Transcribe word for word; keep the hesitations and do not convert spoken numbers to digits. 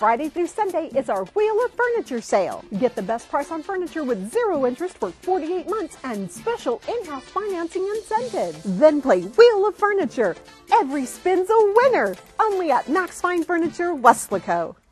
Friday through Sunday is our Wheel of Furniture sale. Get the best price on furniture with zero interest for forty-eight months and special in-house financing incentives. Then play Wheel of Furniture. Every spin's a winner. Only at Max Fine Furniture, Weslaco.